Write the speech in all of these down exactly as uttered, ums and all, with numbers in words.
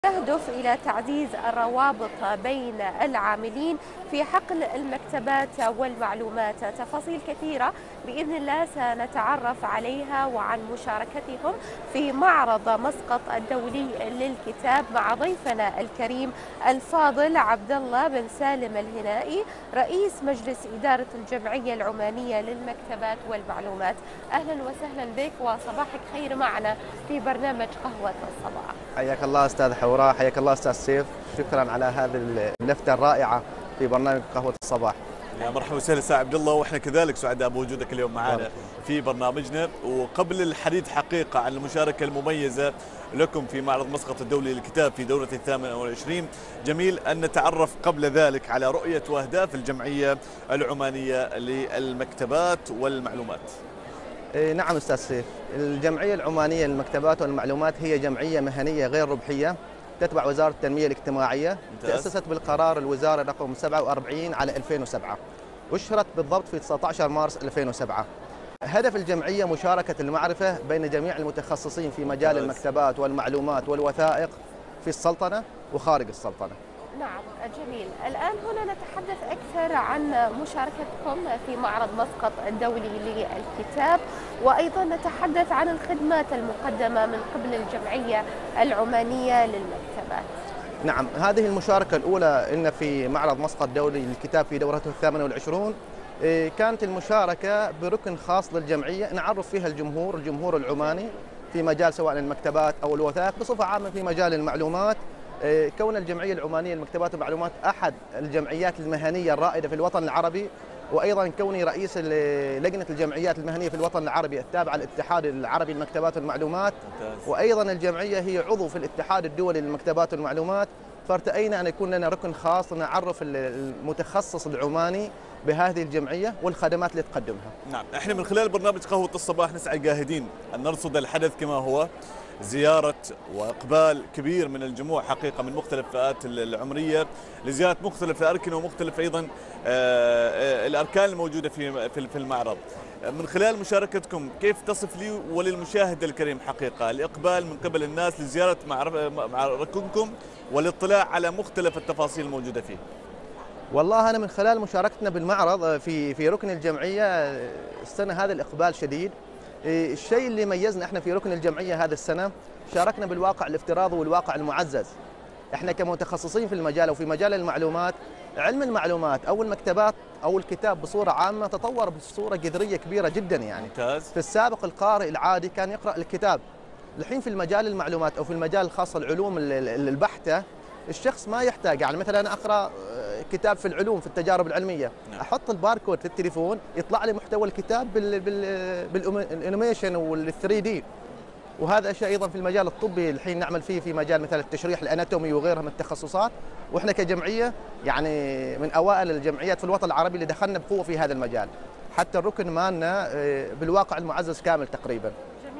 تهدف إلى تعزيز الروابط بين العاملين في حقل المكتبات والمعلومات. تفاصيل كثيرة بإذن الله سنتعرف عليها وعن مشاركتهم في معرض مسقط الدولي للكتاب مع ضيفنا الكريم الفاضل عبد الله بن سالم الهنائي رئيس مجلس إدارة الجمعية العمانية للمكتبات والمعلومات. أهلا وسهلا بك وصباحك خير معنا في برنامج قهوة الصباح. حياك الله أستاذ حوراء، حياك الله أستاذ سيف، شكرا على هذه اللفتة الرائعة في برنامج قهوة الصباح. يا مرحبا وسهلا أستاذ عبد الله، واحنا كذلك سعداء بوجودك اليوم معنا في برنامجنا. وقبل الحديث حقيقة عن المشاركة المميزة لكم في معرض مسقط الدولي للكتاب في دورة الثامنة والعشرين، جميل أن نتعرف قبل ذلك على رؤية وأهداف الجمعية العمانية للمكتبات والمعلومات. نعم أستاذ سيف، الجمعية العمانية للمكتبات والمعلومات هي جمعية مهنية غير ربحية تتبع وزارة التنمية الاجتماعية. ممتاز. تأسست بالقرار الوزاري رقم سبعة وأربعين على ألفين وسبعة، واشهرت بالضبط في تسعة عشر مارس ألفين وسبعة. هدف الجمعية مشاركة المعرفة بين جميع المتخصصين في مجال ممتاز. المكتبات والمعلومات والوثائق في السلطنة وخارج السلطنة. نعم جميل. الآن هنا نتحدث أكثر عن مشاركتكم في معرض مسقط الدولي للكتاب، وأيضا نتحدث عن الخدمات المقدمة من قبل الجمعية العمانية للمكتبات. نعم، هذه المشاركة الأولى إن في معرض مسقط الدولي للكتاب في دورته الثامنة والعشرون. كانت المشاركة بركن خاص للجمعية نعرف فيها الجمهور الجمهور العماني في مجال سواء المكتبات أو الوثائق بصفة عامة في مجال المعلومات. كون الجمعية العمانية للمكتبات والمعلومات أحد الجمعيات المهنية الرائدة في الوطن العربي، وأيضا كوني رئيس لجنة الجمعيات المهنية في الوطن العربي التابعة للاتحاد العربي للمكتبات والمعلومات، وأيضا الجمعية هي عضو في الاتحاد الدولي للمكتبات والمعلومات، فارتأينا أن يكون لنا ركن خاص نعرف المتخصص العماني بهذه الجمعية والخدمات اللي تقدمها. نعم، احنا من خلال برنامج قهوة الصباح نسعى جاهدين أن نرصد الحدث كما هو، زيارة وإقبال كبير من الجموع حقيقة من مختلف الفئات العمرية لزيارة مختلف الأركنة ومختلف أيضا الأركان الموجودة في في المعرض. من خلال مشاركتكم كيف تصف لي وللمشاهد الكريم حقيقة الإقبال من قبل الناس لزيارة ركنكم والاطلاع على مختلف التفاصيل الموجودة فيه؟ والله أنا من خلال مشاركتنا بالمعرض في في ركن الجمعية السنة هذا الإقبال شديد. الشيء اللي ميزنا احنا في ركن الجمعية هذا السنة شاركنا بالواقع الافتراضي والواقع المعزز. احنا كمتخصصين في المجال وفي مجال المعلومات، علم المعلومات او المكتبات او الكتاب بصورة عامة تطور بصورة جذرية كبيرة جدا يعني. ممتاز. في السابق القارئ العادي كان يقرأ الكتاب، الحين في المجال المعلومات او في المجال الخاص العلوم البحتة الشخص ما يحتاج، يعني مثلا انا اقرا كتاب في العلوم في التجارب العلميه، نعم. احط الباركود في التليفون يطلع لي محتوى الكتاب بال بال بالانيميشن والثري دي. وهذا شيء ايضا في المجال الطبي الحين نعمل فيه في مجال مثلا التشريح الاناتومي وغيرها من التخصصات، واحنا كجمعيه يعني من اوائل الجمعيات في الوطن العربي اللي دخلنا بقوه في هذا المجال، حتى الركن مالنا بالواقع المعزز كامل تقريبا.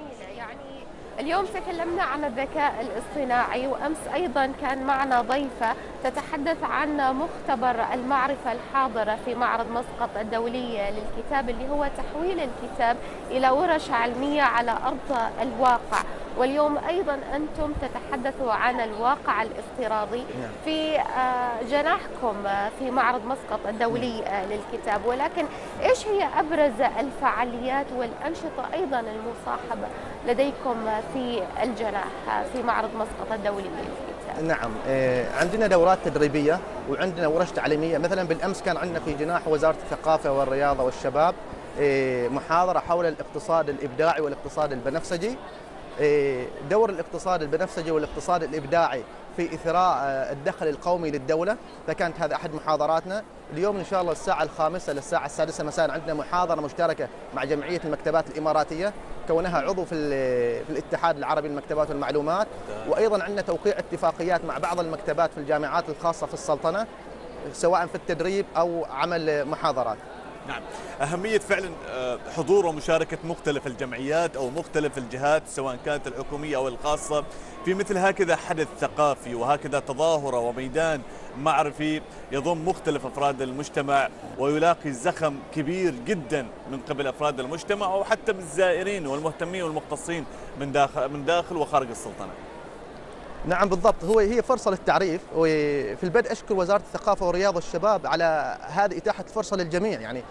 اليوم تكلمنا عن الذكاء الاصطناعي، وأمس أيضا كان معنا ضيفة تتحدث عن مختبر المعرفة الحاضرة في معرض مسقط الدولي للكتاب اللي هو تحويل الكتاب إلى ورش علمية على أرض الواقع. واليوم أيضا أنتم تتحدثوا عن الواقع الافتراضي في جناحكم في معرض مسقط الدولي للكتاب، ولكن إيش هي أبرز الفعاليات والأنشطة أيضا المصاحبة لديكم في الجناح في معرض مسقط الدولي للكتاب؟ نعم، عندنا دورات تدريبية وعندنا ورش تعليمية. مثلا بالأمس كان عندنا في جناح وزارة الثقافة والرياضة والشباب محاضرة حول الاقتصاد الإبداعي والاقتصاد البنفسجي، دور الاقتصاد البنفسجي والاقتصاد الإبداعي في إثراء الدخل القومي للدولة، فكانت هذا أحد محاضراتنا. اليوم إن شاء الله الساعة الخامسة للساعة السادسة مساء عندنا محاضرة مشتركة مع جمعية المكتبات الإماراتية كونها عضو في, في الاتحاد العربي للمكتبات والمعلومات، وأيضا عندنا توقيع اتفاقيات مع بعض المكتبات في الجامعات الخاصة في السلطنة سواء في التدريب أو عمل محاضرات. نعم، أهمية فعلا حضور ومشاركة مختلف الجمعيات أو مختلف الجهات سواء كانت الحكومية أو الخاصة في مثل هكذا حدث ثقافي وهكذا تظاهرة وميدان معرفي يضم مختلف أفراد المجتمع ويلاقي زخم كبير جدا من قبل أفراد المجتمع أو حتى من الزائرين والمهتمين والمختصين من داخل من داخل وخارج السلطنة. نعم بالضبط، هو هي فرصة للتعريف. وفي البدء أشكر وزارة الثقافة والرياضة والشباب على هذه إتاحة فرصة للجميع. يعني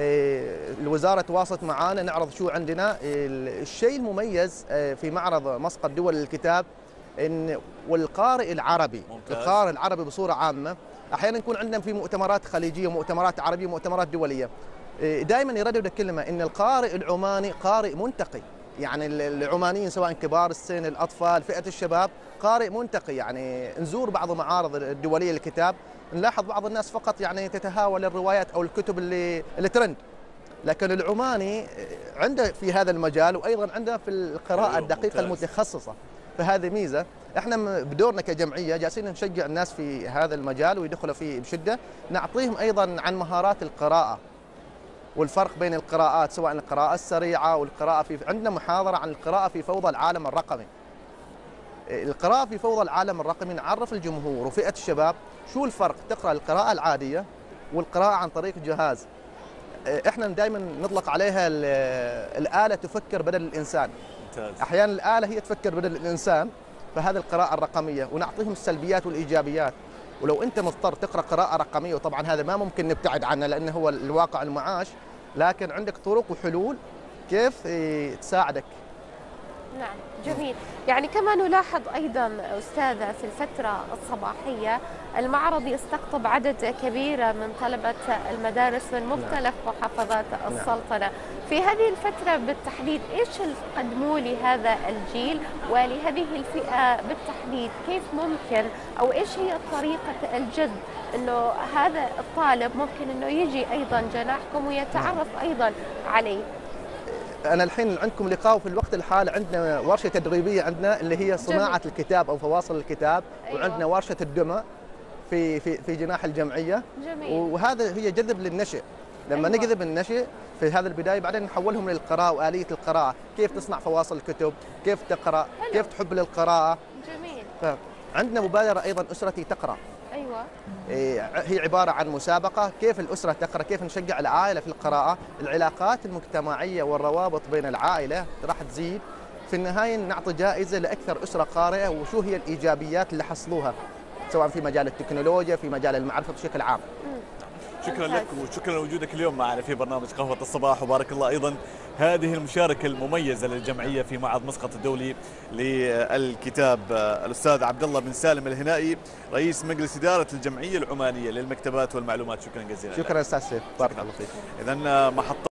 الوزارة تواصلت معنا نعرض شو عندنا. الشيء المميز في معرض مسقط دول للكتاب إن والقارئ العربي ممتاز. القارئ العربي بصورة عامة أحيانا يكون عندنا في مؤتمرات خليجية ومؤتمرات عربية ومؤتمرات دولية، دائما يردد الكلمة إن القارئ العماني قارئ منتقي. يعني العمانيين سواء كبار السن، الأطفال، فئة الشباب، قارئ منتقي. يعني نزور بعض المعارض الدولية للكتاب نلاحظ بعض الناس فقط يعني تتهاون الروايات أو الكتب اللي اللي ترند، لكن العماني عنده في هذا المجال وأيضا عنده في القراءة الدقيقة المتخصصة. فهذه ميزة. احنا بدورنا كجمعية جالسين نشجع الناس في هذا المجال ويدخلوا فيه بشدة، نعطيهم أيضا عن مهارات القراءة والفرق بين القراءات سواء القراءة السريعة والقراءة في عندنا محاضرة عن القراءة في فوضى العالم الرقمي. القراءة في فوضى العالم الرقمي نعرف الجمهور وفئة الشباب شو الفرق تقرأ القراءة العادية والقراءة عن طريق الجهاز. احنا دائما نطلق عليها الآلة تفكر بدل الإنسان. ممتاز. أحيانا الآلة هي تفكر بدل الإنسان، فهذه القراءة الرقمية ونعطيهم السلبيات والإيجابيات. ولو أنت مضطر تقرأ قراءة رقمية، وطبعا هذا ما ممكن نبتعد عنه لأنه هو الواقع المعاش، لكن عندك طرق وحلول كيف تساعدك. نعم جميل. يعني كما نلاحظ أيضا أستاذة في الفترة الصباحية المعرض يستقطب عدد كبير من طلبة المدارس من مختلف محافظات السلطنة. في هذه الفترة بالتحديد إيش قدموا لهذا الجيل ولهذه الفئة بالتحديد؟ كيف ممكن أو إيش هي طريقة الجذب إنه هذا الطالب ممكن إنه يجي أيضا جناحكم ويتعرف أيضا عليه؟ أنا الحين عندكم لقاء وفي الوقت الحالي عندنا ورشة تدريبية عندنا اللي هي صناعة جميل. الكتاب أو فواصل الكتاب. أيوة. وعندنا ورشة الدمى في في في جناح الجمعية. جميل. وهذا هي جذب للنشء. لما أيوة. نجذب النشء في هذا البداية بعدين نحولهم للقراءة وآلية القراءة، كيف تصنع فواصل الكتب، كيف تقرأ، حلو. كيف تحب للقراءة. جميل. عندنا مبادرة أيضا أسرتي تقرأ. أيوة. هي عبارة عن مسابقة كيف الأسرة تقرأ، كيف نشجع العائلة في القراءة. العلاقات المجتمعية والروابط بين العائلة راح تزيد. في النهاية نعطي جائزة لأكثر أسرة قارئة وشو هي الإيجابيات اللي حصلوها سواء في مجال التكنولوجيا في مجال المعرفة بشكل عام. شكرا لك وشكرا لوجودك اليوم معنا في برنامج قهوة الصباح، وبارك الله أيضا هذه المشاركة المميزة للجمعية في معرض مسقط الدولي للكتاب. الأستاذ عبد الله بن سالم الهنائي رئيس مجلس إدارة الجمعية العمانية للمكتبات والمعلومات، شكرا جزيلا. شكرا أستاذ سيف، بارك الله فيك. إذن محطة